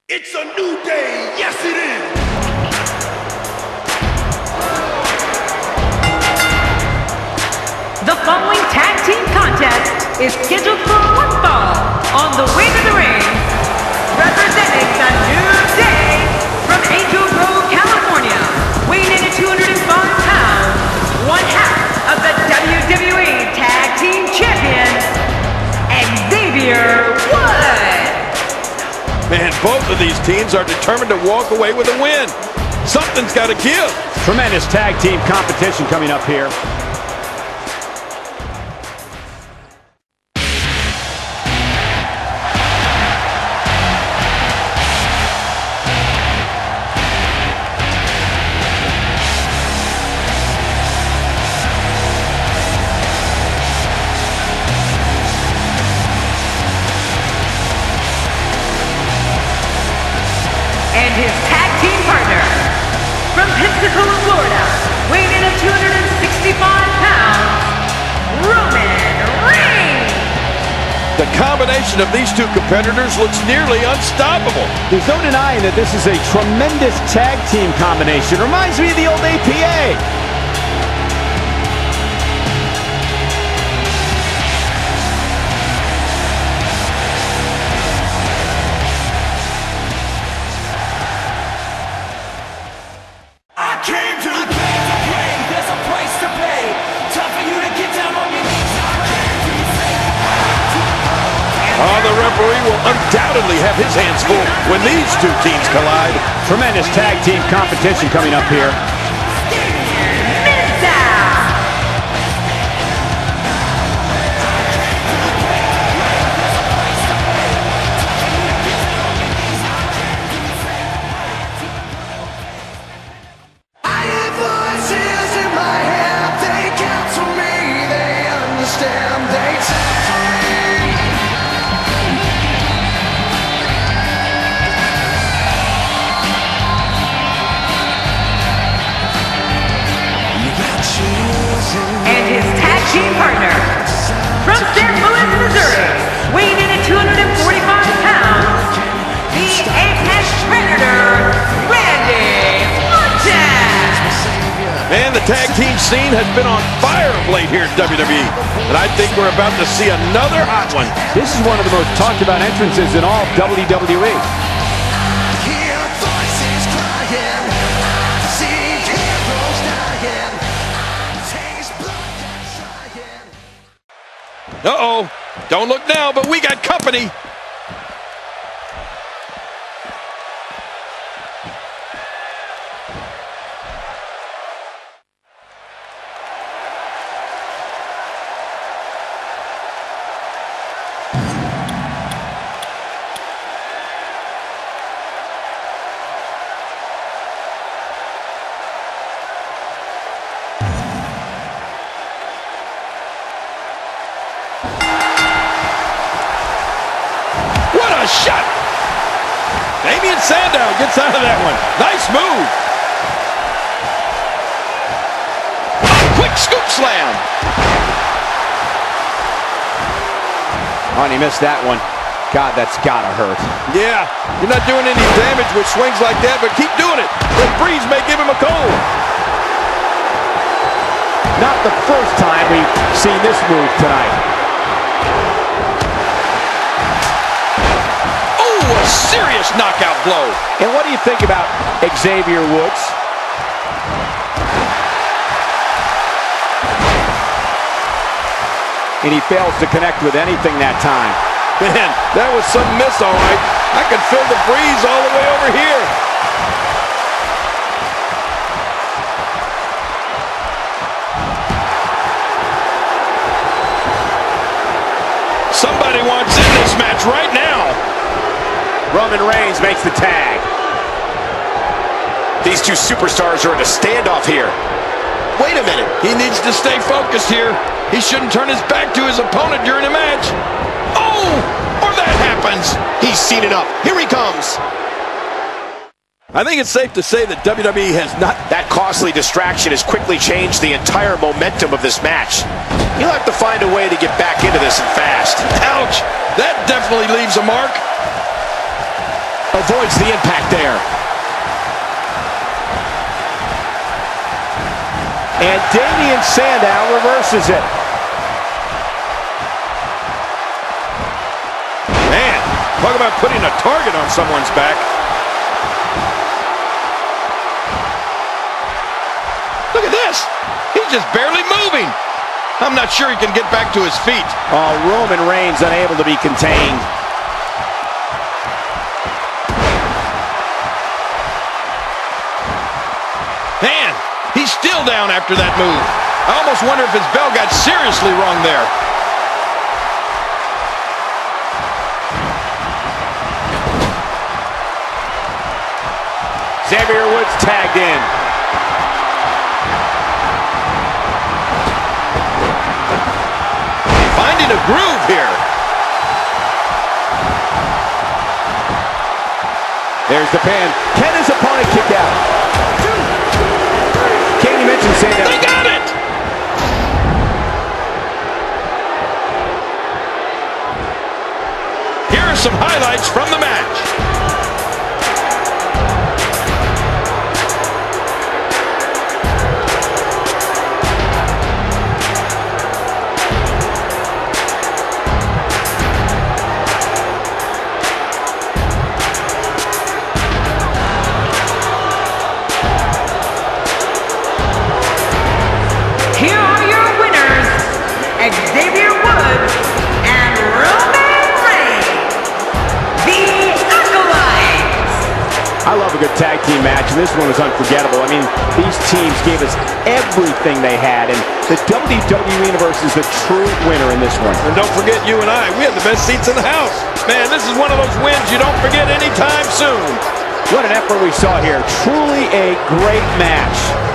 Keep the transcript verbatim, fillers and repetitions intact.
It's a new day, yes it is! The following tag team contest is scheduled for one fall. On the way to the ring, representing the New Day from Angel Grove, California, weighing in at two hundred five pounds, one half of the W W E Tag Team Champions, Xavier Woods. Man, both of these teams are determined to walk away with a win. Something's got to give. Tremendous tag team competition coming up here. And his tag team partner, from Pensacola, Florida, weighing in at two hundred sixty-five pounds, Roman Reigns. The combination of these two competitors looks nearly unstoppable. There's no denying that this is a tremendous tag team combination. Reminds me of the old A P A. Oh, the referee will undoubtedly have his hands full when these two teams collide. Tremendous tag team competition coming up here. And his tag team partner, from Saint Louis, Missouri, weighing in at two hundred forty-five pounds, the Apex Predator, Randy Orton. Man, the tag team scene has been on fire of late here at W W E. And I think we're about to see another hot one. This is one of the most talked about entrances in all of W W E. Uh-oh. Don't look now, but we got company. Shot! Damien Sandow gets out of that one. Nice move. A quick scoop slam. Oh, and he missed that one. God, that's gotta hurt. Yeah, you're not doing any damage with swings like that, but keep doing it. The breeze may give him a cold. Not the first time we've seen this move tonight. A serious knockout blow. And what do you think about Xavier Woods? And he fails to connect with anything that time. Man, that was some miss, all right. I can feel the breeze all the way over here. Somebody wants in this match right now. Roman Reigns makes the tag. These two superstars are in a standoff here. Wait a minute. He needs to stay focused here. He shouldn't turn his back to his opponent during a match. Oh! Or that happens. He's seen it up. Here he comes. I think it's safe to say that W W E has not... That costly distraction has quickly changed the entire momentum of this match. You'll have to find a way to get back into this and fast. Ouch! That definitely leaves a mark. Avoids the impact there. And Damien Sandow reverses it. Man, talk about putting a target on someone's back. Look at this. He's just barely moving. I'm not sure he can get back to his feet. Oh, Roman Reigns unable to be contained. Man, he's still down after that move. I almost wonder if his bell got seriously wrong there. Xavier Woods tagged in. Finding a groove here. There's the pin. Can his opponent kick out? Can you mention Sandow? They got it! Here are some highlights from the match. Here are your winners, Xavier Woods and Roman Reigns, the Acolytes. I love a good tag team match, and this one was unforgettable. I mean, these teams gave us everything they had, and the W W E Universe is the true winner in this one. And don't forget you and I, we had the best seats in the house. Man, this is one of those wins you don't forget anytime soon. What an effort we saw here. Truly a great match.